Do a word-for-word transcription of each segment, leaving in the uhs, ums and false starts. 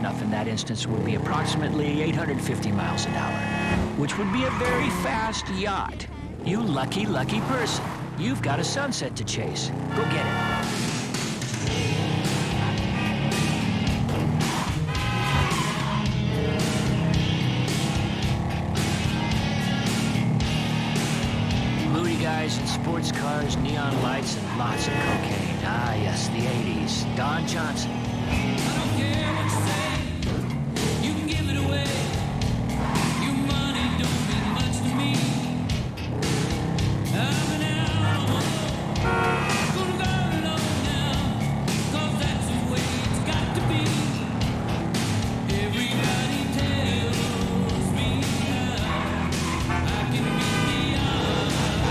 enough in that instance would be approximately eight hundred fifty miles an hour, which would be a very fast yacht. You lucky, lucky person. You've got a sunset to chase. Go get it. Guys in sports cars, neon lights, and lots of cocaine. Ah, yes, the eighties. Don Johnson. I don't care what you say. You can give it away. Your money don't mean much to me. I've been out on my own. Gonna go alone now, 'cause that's the way it's got to be. Everybody tells me now I can be beyond.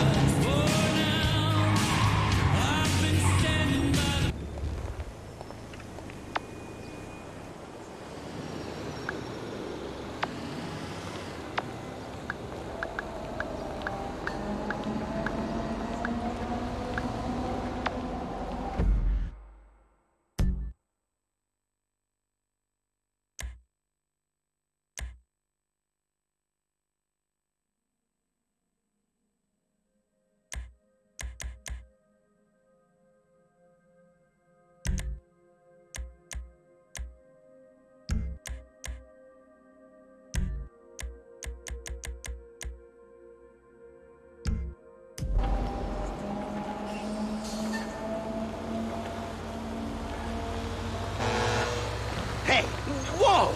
Hey, whoa!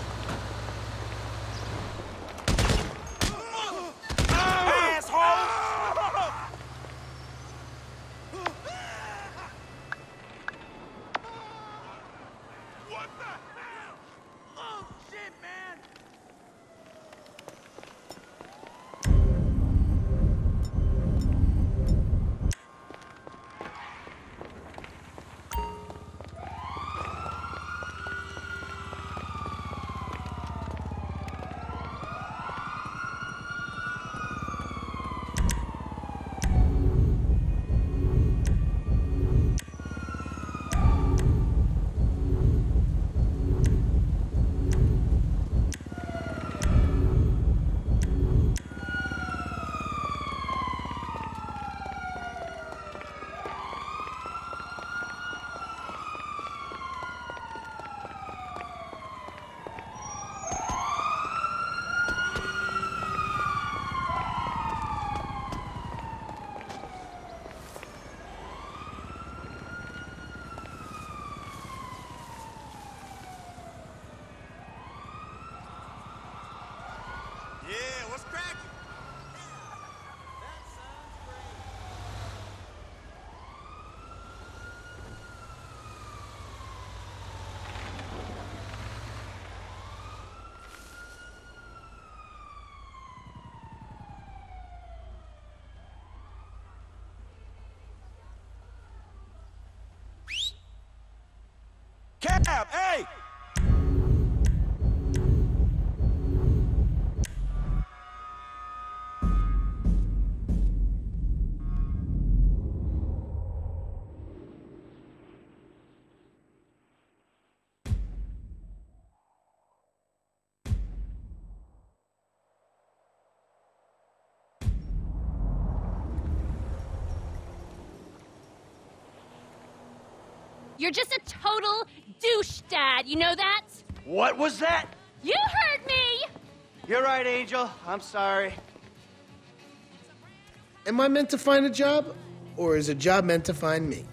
Asshole! What the hell? Oh, shit, man! Yeah, what's cracking? That sounds great. Cab, hey! You're just a total douche, Dad. You know that? What was that? You heard me! You're right, Angel. I'm sorry. Am I meant to find a job, or is a job meant to find me?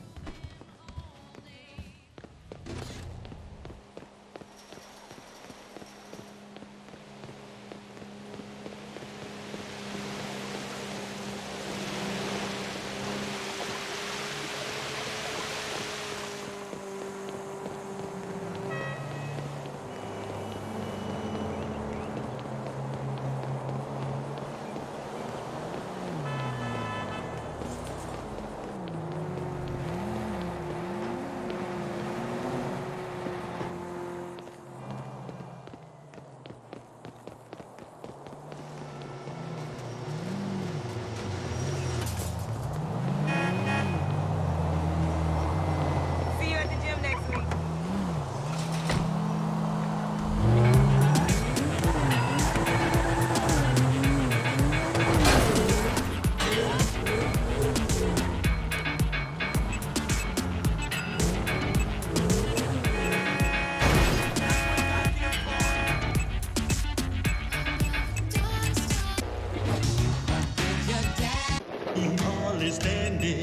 is dandy.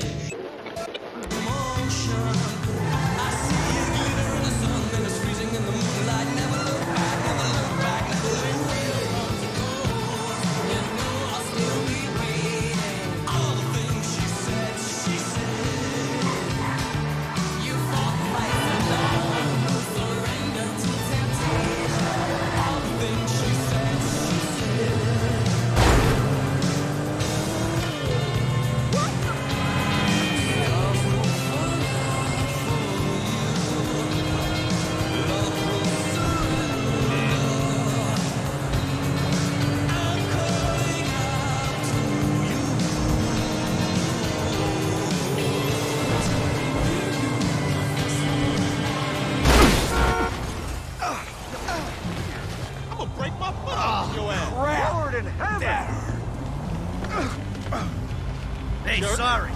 Hey, sorry.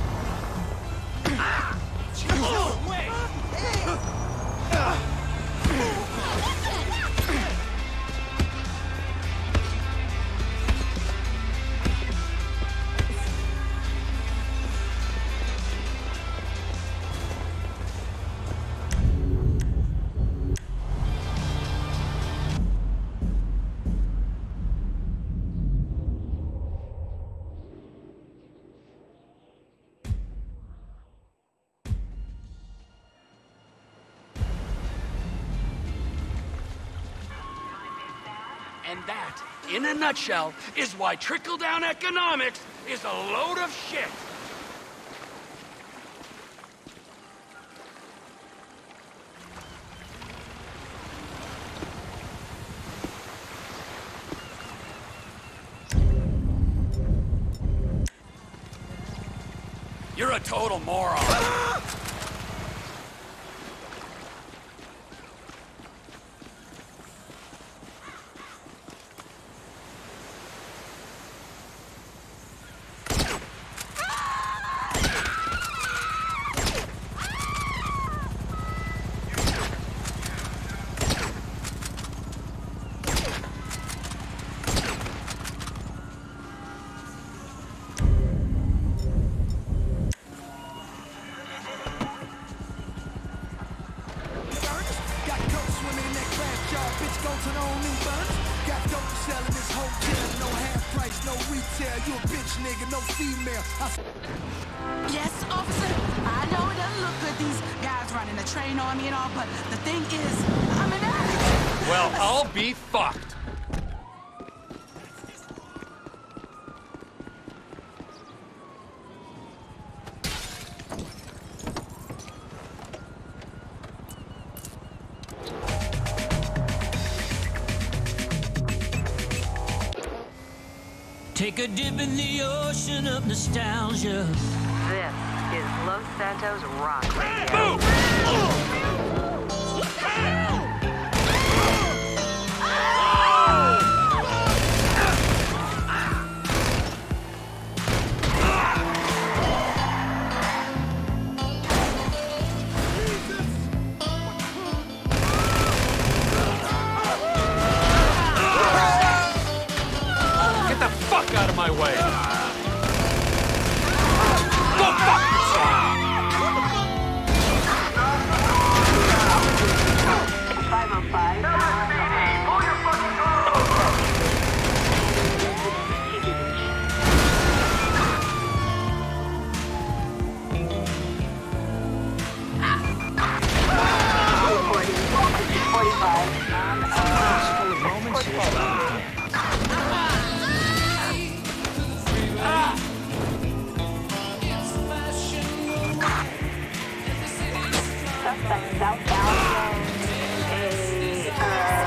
And that, in a nutshell, is why trickle-down economics is a load of shit. You're a total moron. Yes, officer, I know it doesn't look good, these guys running a train on me and all, but the thing is, I'm an addict. Well, I'll be fucked. Take a dip in the ocean of nostalgia. This is Los Santos Rock Radio. Out of my way. Go fuck yourself! five oh five. Pull your fucking forty-five. Southbound, a uh,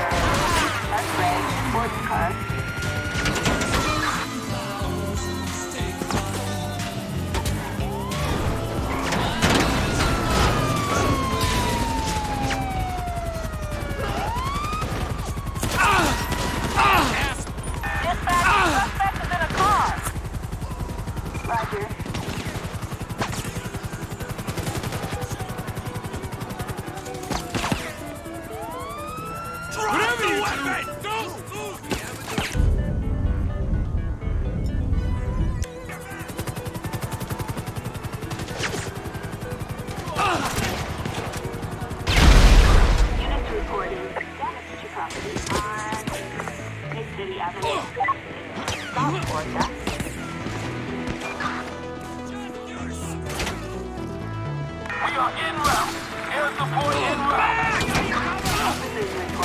City Avenue. Stop for that. We are en route. Air support en route. Officers